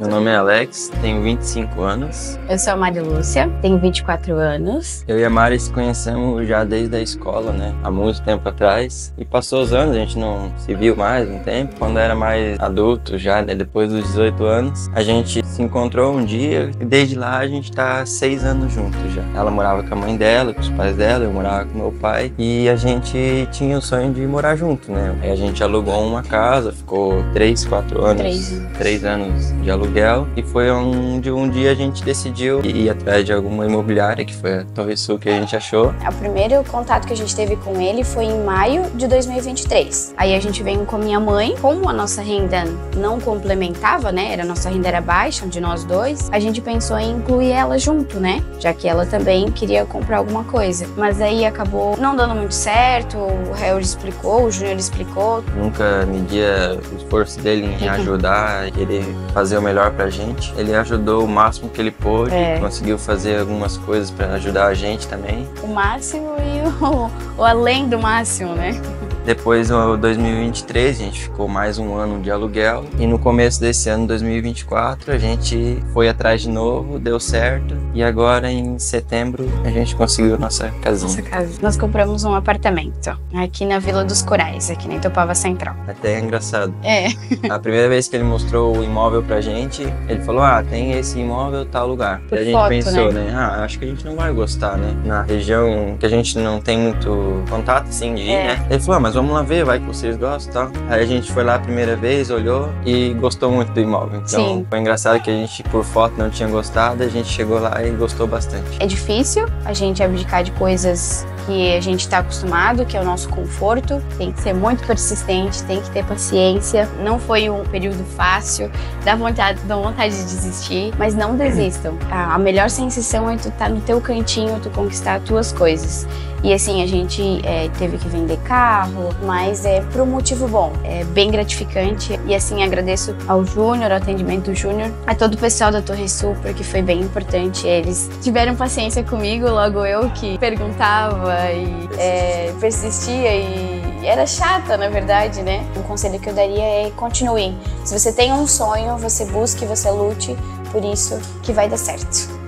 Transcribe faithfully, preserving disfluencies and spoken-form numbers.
Meu nome é Alex, tenho vinte e cinco anos. Eu sou a Mari Lúcia, tenho vinte e quatro anos. Eu e a Mari se conhecemos já desde a escola, né? Há muito tempo atrás. E passou os anos, a gente não se viu mais um tempo. Quando era mais adulto já, né? Depois dos dezoito anos, a gente se encontrou um dia e desde lá a gente tá há seis anos juntos já. Ela morava com a mãe dela, com os pais dela, eu morava com meu pai. E a gente tinha o sonho de morar junto, né? Aí a gente alugou uma casa, ficou três, quatro anos. Três. Três anos de aluguel. E foi onde um dia a gente decidiu ir atrás de alguma imobiliária, que foi a Torre Sul que a gente achou. O primeiro contato que a gente teve com ele foi em maio de dois mil e vinte e três. Aí a gente veio com a minha mãe, como a nossa renda não complementava, né? Era, a nossa renda era baixa, de nós dois, a gente pensou em incluir ela junto, né? Já que ela também queria comprar alguma coisa. Mas aí acabou não dando muito certo, o Raul explicou, o Júnior explicou. Nunca media o esforço dele em ajudar, querer fazer o melhor pra gente. Ele ajudou o máximo que ele pôde, é. Conseguiu fazer algumas coisas pra ajudar a gente também. O máximo e o, o além do máximo, né? Depois, em dois mil e vinte e três, a gente ficou mais um ano de aluguel. E no começo desse ano, dois mil e vinte e quatro, a gente foi atrás de novo, deu certo. E agora, em setembro, a gente conseguiu nossa casinha. Nossa casa. Nós compramos um apartamento aqui na Vila dos Corais, aqui na Itopava Central. Até é engraçado. É. A primeira vez que ele mostrou o imóvel pra gente, ele falou, ah, tem esse imóvel, tal lugar. Por e a gente foto, pensou, né? né? Ah, acho que a gente não vai gostar, né? Na região que a gente não tem muito contato, assim, de ir, é. né? Ele falou, ah, mas vamos lá ver, vai que vocês gostam e tal. Aí a gente foi lá a primeira vez, olhou e gostou muito do imóvel. Então Sim. Foi engraçado que a gente, por foto, não tinha gostado, a gente chegou lá e gostou bastante. É difícil a gente abdicar de coisas que a gente está acostumado, que é o nosso conforto. Tem que ser muito persistente, tem que ter paciência. Não foi um período fácil, dá vontade, dá vontade de desistir, mas não desistam. A melhor sensação é tu estar no teu cantinho, tu conquistar as tuas coisas. E assim, a gente é, teve que vender carro, mas é por um motivo bom, é bem gratificante. E assim, agradeço ao Júnior, ao atendimento do Júnior, a todo o pessoal da Torre Sul, porque foi bem importante. Eles tiveram paciência comigo, logo eu que perguntava e é, persistia e era chata, na verdade, né? Um conselho que eu daria é continue. Se você tem um sonho, você busque, você lute por isso que vai dar certo.